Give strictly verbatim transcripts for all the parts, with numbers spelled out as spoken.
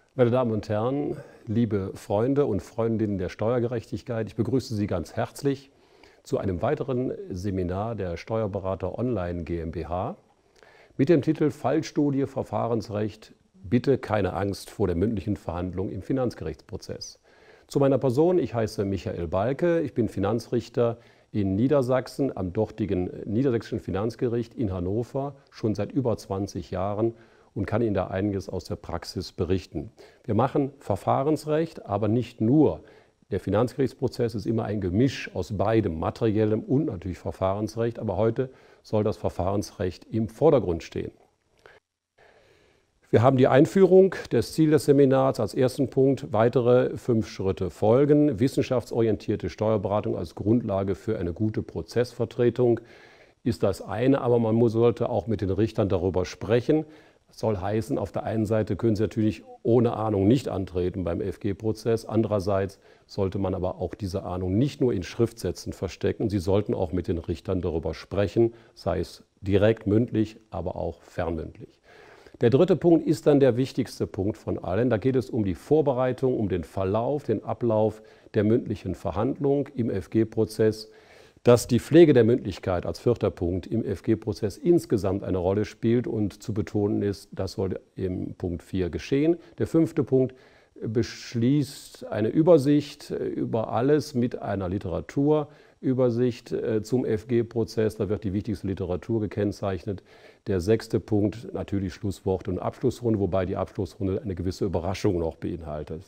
Meine Damen und Herren, liebe Freunde und Freundinnen der Steuergerechtigkeit, ich begrüße Sie ganz herzlich zu einem weiteren Seminar der Steuerberater Online GmbH mit dem Titel Fallstudie Verfahrensrecht. Bitte keine Angst vor der mündlichen Verhandlung im Finanzgerichtsprozess. Zu meiner Person, ich heiße Michael Balke, ich bin Finanzrichter in Niedersachsen am dortigen Niedersächsischen Finanzgericht in Hannover schon seit über zwanzig Jahren und kann Ihnen da einiges aus der Praxis berichten. Wir machen Verfahrensrecht, aber nicht nur. Der Finanzgerichtsprozess ist immer ein Gemisch aus beidem, materiellem und natürlich Verfahrensrecht, aber heute soll das Verfahrensrecht im Vordergrund stehen. Wir haben die Einführung, das Ziel des Seminars als ersten Punkt, weitere fünf Schritte folgen. Wissenschaftsorientierte Steuerberatung als Grundlage für eine gute Prozessvertretung ist das eine, aber man muss, sollte auch mit den Richtern darüber sprechen. Das soll heißen, auf der einen Seite können Sie natürlich ohne Ahnung nicht antreten beim F G-Prozess. Andererseits sollte man aber auch diese Ahnung nicht nur in Schriftsätzen verstecken. Sie sollten auch mit den Richtern darüber sprechen, sei es direkt mündlich, aber auch fernmündlich. Der dritte Punkt ist dann der wichtigste Punkt von allen. Da geht es um die Vorbereitung, um den Verlauf, den Ablauf der mündlichen Verhandlung im F G-Prozess. Dass die Pflege der Mündlichkeit als vierter Punkt im F G-Prozess insgesamt eine Rolle spielt und zu betonen ist, das soll im Punkt vier geschehen. Der fünfte Punkt beschließt eine Übersicht über alles mit einer Literaturübersicht zum F G-Prozess. Da wird die wichtigste Literatur gekennzeichnet. Der sechste Punkt natürlich Schlussworte und Abschlussrunde, wobei die Abschlussrunde eine gewisse Überraschung noch beinhaltet.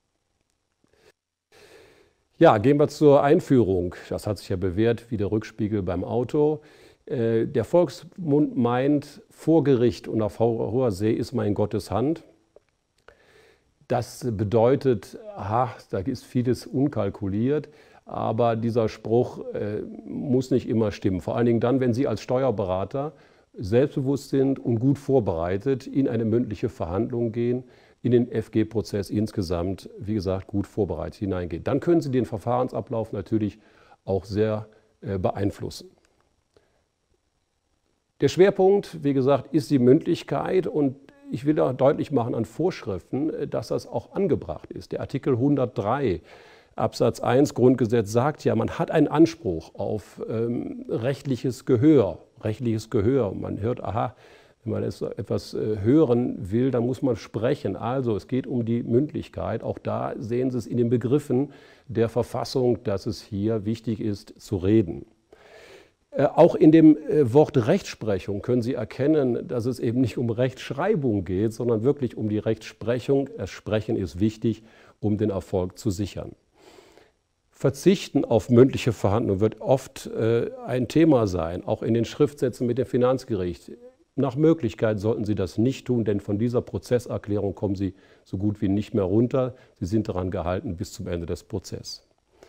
Ja, gehen wir zur Einführung. Das hat sich ja bewährt wie der Rückspiegel beim Auto. Der Volksmund meint, vor Gericht und auf hoher See ist man in Gottes Hand. Das bedeutet, aha, da ist vieles unkalkuliert, aber dieser Spruch äh, muss nicht immer stimmen. Vor allen Dingen dann, wenn Sie als Steuerberater selbstbewusst sind und gut vorbereitet in eine mündliche Verhandlung gehen, in den F G-Prozess insgesamt, wie gesagt, gut vorbereitet hineingehen. Dann können Sie den Verfahrensablauf natürlich auch sehr äh, beeinflussen. Der Schwerpunkt, wie gesagt, ist die Mündlichkeit und ich will auch deutlich machen an Vorschriften, dass das auch angebracht ist. Der Artikel hundertdrei Absatz eins Grundgesetz sagt ja, man hat einen Anspruch auf ähm, rechtliches Gehör. Rechtliches Gehör. Man hört, aha, wenn man etwas hören will, dann muss man sprechen. Also es geht um die Mündlichkeit. Auch da sehen Sie es in den Begriffen der Verfassung, dass es hier wichtig ist, zu reden. Auch in dem Wort Rechtsprechung können Sie erkennen, dass es eben nicht um Rechtschreibung geht, sondern wirklich um die Rechtsprechung. Das Sprechen ist wichtig, um den Erfolg zu sichern. Verzichten auf mündliche Verhandlungen wird oft ein Thema sein, auch in den Schriftsätzen mit dem Finanzgericht. Nach Möglichkeit sollten Sie das nicht tun, denn von dieser Prozesserklärung kommen Sie so gut wie nicht mehr runter. Sie sind daran gehalten bis zum Ende des Prozesses.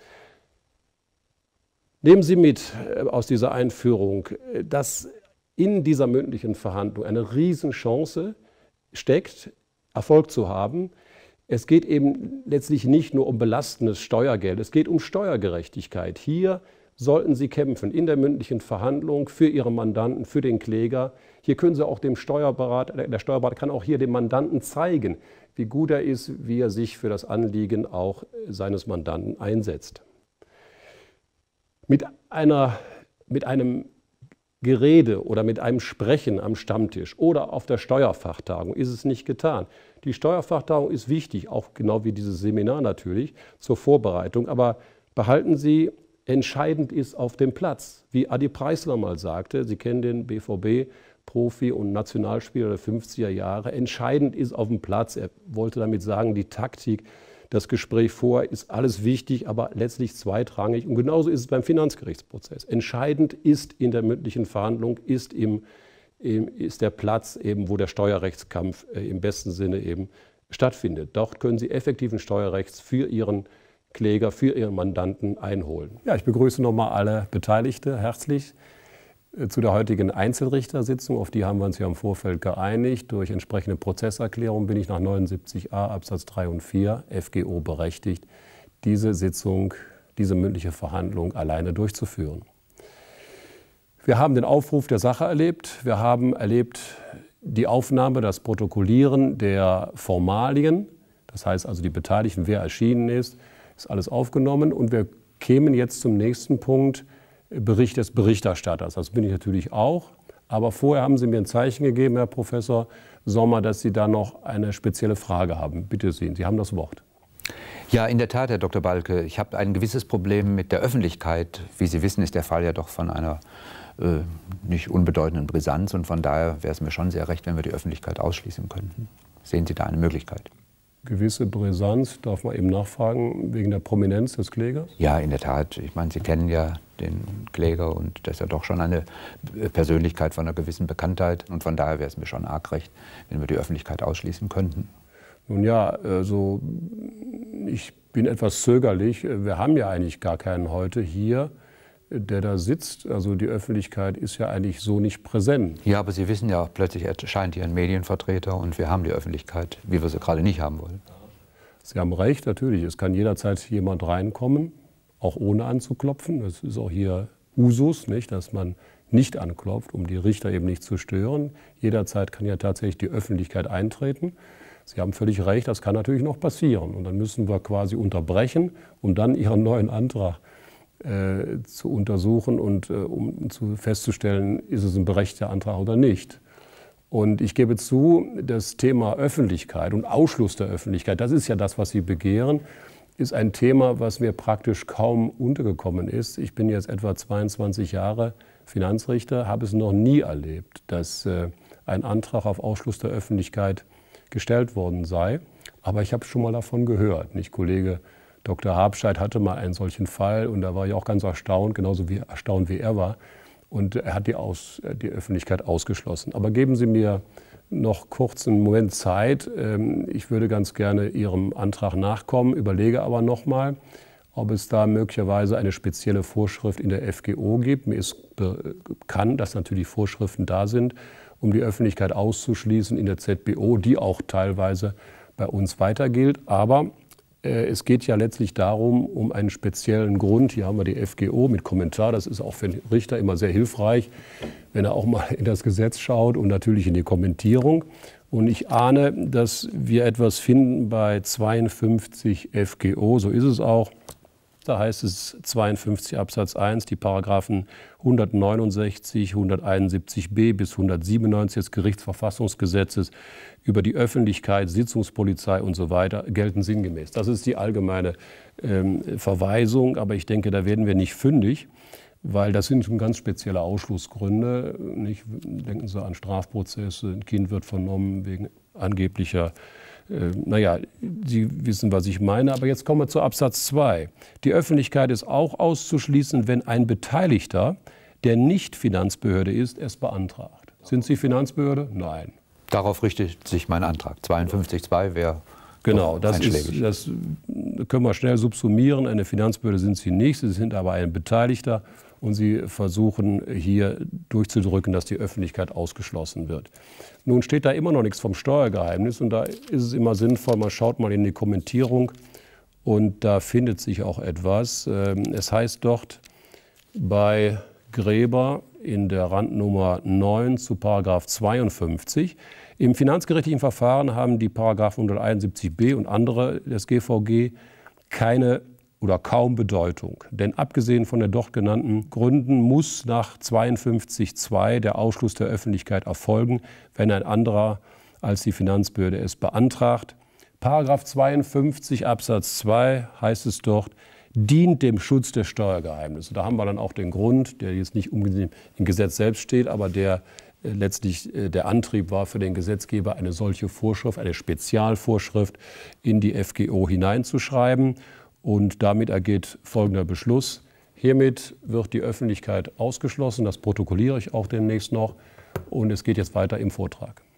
Nehmen Sie mit aus dieser Einführung, dass in dieser mündlichen Verhandlung eine Riesenchance steckt, Erfolg zu haben. Es geht eben letztlich nicht nur um belastendes Steuergeld, es geht um Steuergerechtigkeit. Hier sollten Sie kämpfen in der mündlichen Verhandlung für Ihre Mandanten, für den Kläger. Hier können Sie auch dem Steuerberater, der Steuerberater kann auch hier dem Mandanten zeigen, wie gut er ist, wie er sich für das Anliegen auch seines Mandanten einsetzt. Mit, einer, mit einem Gerede oder mit einem Sprechen am Stammtisch oder auf der Steuerfachtagung ist es nicht getan. Die Steuerfachtagung ist wichtig, auch genau wie dieses Seminar natürlich, zur Vorbereitung. Aber behalten Sie, entscheidend ist auf dem Platz. Wie Adi Preisler mal sagte, Sie kennen den B V B-Profi und Nationalspieler der fünfziger Jahre, entscheidend ist auf dem Platz. Er wollte damit sagen, die Taktik, das Gespräch vorher ist alles wichtig, aber letztlich zweitrangig. Und genauso ist es beim Finanzgerichtsprozess. Entscheidend ist in der mündlichen Verhandlung, ist, im, im, ist der Platz, eben, wo der Steuerrechtskampf äh, im besten Sinne eben stattfindet. Dort können Sie effektiven Steuerrechts für Ihren Kläger, für Ihren Mandanten einholen. Ja, ich begrüße nochmal alle Beteiligte herzlich zu der heutigen Einzelrichtersitzung. Auf die haben wir uns ja im Vorfeld geeinigt. Durch entsprechende Prozesserklärung bin ich nach neunundsiebzig a Absatz drei und vier F G O berechtigt, diese Sitzung, diese mündliche Verhandlung alleine durchzuführen. Wir haben den Aufruf der Sache erlebt. Wir haben erlebt die Aufnahme, das Protokollieren der Formalien Das heißt also, die Beteiligten, wer erschienen ist, ist alles aufgenommen. Und wir kämen jetzt zum nächsten Punkt, Bericht des Berichterstatters. Das bin ich natürlich auch. Aber vorher haben Sie mir ein Zeichen gegeben, Herr Professor Sommer, dass Sie da noch eine spezielle Frage haben. Bitte Sie, Sie haben das Wort. Ja, in der Tat, Herr Doktor Balke. Ich habe ein gewisses Problem mit der Öffentlichkeit. Wie Sie wissen, ist der Fall ja doch von einer äh, nicht unbedeutenden Brisanz. Und von daher wäre es mir schon sehr recht, wenn wir die Öffentlichkeit ausschließen könnten. Sehen Sie da eine Möglichkeit? Gewisse Brisanz, darf man eben nachfragen, wegen der Prominenz des Klägers? Ja, in der Tat. Ich meine, Sie kennen ja den Kläger und das ist ja doch schon eine Persönlichkeit von einer gewissen Bekanntheit. Und von daher wäre es mir schon arg recht, wenn wir die Öffentlichkeit ausschließen könnten. Nun ja, also ich bin etwas zögerlich. Wir haben ja eigentlich gar keinen heute hier, der da sitzt. Also die Öffentlichkeit ist ja eigentlich so nicht präsent. Ja, aber Sie wissen ja, plötzlich erscheint hier ein Medienvertreter und wir haben die Öffentlichkeit, wie wir sie gerade nicht haben wollen. Sie haben recht, natürlich. Es kann jederzeit jemand reinkommen, auch ohne anzuklopfen. Das ist auch hier Usus, nicht, dass man nicht anklopft, um die Richter eben nicht zu stören. Jederzeit kann ja tatsächlich die Öffentlichkeit eintreten. Sie haben völlig recht, das kann natürlich noch passieren. Und dann müssen wir quasi unterbrechen, um dann Ihren neuen Antrag Äh, zu untersuchen und äh, um zu festzustellen, ist es ein berechtigter Antrag oder nicht. Und ich gebe zu, das Thema Öffentlichkeit und Ausschluss der Öffentlichkeit, das ist ja das, was Sie begehren, ist ein Thema, was mir praktisch kaum untergekommen ist. Ich bin jetzt etwa zweiundzwanzig Jahre Finanzrichter, habe es noch nie erlebt, dass äh, ein Antrag auf Ausschluss der Öffentlichkeit gestellt worden sei. Aber ich habe schon mal davon gehört. Nicht, Kollege Doktor Habscheid hatte mal einen solchen Fall und da war ich auch ganz erstaunt, genauso wie erstaunt wie er war. Und er hat die, Aus, die Öffentlichkeit ausgeschlossen. Aber geben Sie mir noch kurz einen Moment Zeit. Ich würde ganz gerne Ihrem Antrag nachkommen, überlege aber noch mal, ob es da möglicherweise eine spezielle Vorschrift in der F G O gibt. Mir ist bekannt, dass natürlich Vorschriften da sind, um die Öffentlichkeit auszuschließen in der Z B O, die auch teilweise bei uns weiter gilt. Aber es geht ja letztlich darum, um einen speziellen Grund. Hier haben wir die F G O mit Kommentar. Das ist auch für den Richter immer sehr hilfreich, wenn er auch mal in das Gesetz schaut und natürlich in die Kommentierung. Und ich ahne, dass wir etwas finden bei zweiundfünfzig F G O. So ist es auch. Da heißt es zweiundfünfzig Absatz eins, die Paragraphen hundertneunundsechzig, hunderteinundsiebzig b bis hundertsiebenundneunzig des Gerichtsverfassungsgesetzes über die Öffentlichkeit, Sitzungspolizei und so weiter gelten sinngemäß. Das ist die allgemeine ähm, Verweisung, aber ich denke, da werden wir nicht fündig, weil das sind schon ganz spezielle Ausschlussgründe. Nicht? Denken Sie an Strafprozesse, ein Kind wird vernommen wegen angeblicher Äh, naja, Sie wissen, was ich meine. Aber jetzt kommen wir zu Absatz zwei. Die Öffentlichkeit ist auch auszuschließen, wenn ein Beteiligter, der nicht Finanzbehörde ist, es beantragt. Sind Sie Finanzbehörde? Nein. Darauf richtet sich mein Antrag. zweiundfünfzig Absatz zwei wäre genau, das, ist, das können wir schnell subsumieren. Eine Finanzbehörde sind Sie nicht, Sie sind aber ein Beteiligter. Und Sie versuchen hier durchzudrücken, dass die Öffentlichkeit ausgeschlossen wird. Nun steht da immer noch nichts vom Steuergeheimnis und da ist es immer sinnvoll, man schaut mal in die Kommentierung und da findet sich auch etwas. Es heißt dort bei Gräber in der Randnummer neun zu Paragraph zweiundfünfzig, im finanzgerichtlichen Verfahren haben die Paragraphen hunderteinundsiebzig b und andere des G V G keine oder kaum Bedeutung. Denn abgesehen von den dort genannten Gründen muss nach zweiundfünfzig Absatz zwei der Ausschluss der Öffentlichkeit erfolgen, wenn ein anderer als die Finanzbehörde es beantragt. Paragraph zweiundfünfzig Absatz zwei heißt es dort, dient dem Schutz des Steuergeheimnisses. Da haben wir dann auch den Grund, der jetzt nicht unbedingt im Gesetz selbst steht, aber der äh, letztlich äh, der Antrieb war für den Gesetzgeber, eine solche Vorschrift, eine Spezialvorschrift in die F G O hineinzuschreiben. Und damit ergeht folgender Beschluss. Hiermit wird die Öffentlichkeit ausgeschlossen. Das protokolliere ich auch demnächst noch. Und es geht jetzt weiter im Vortrag.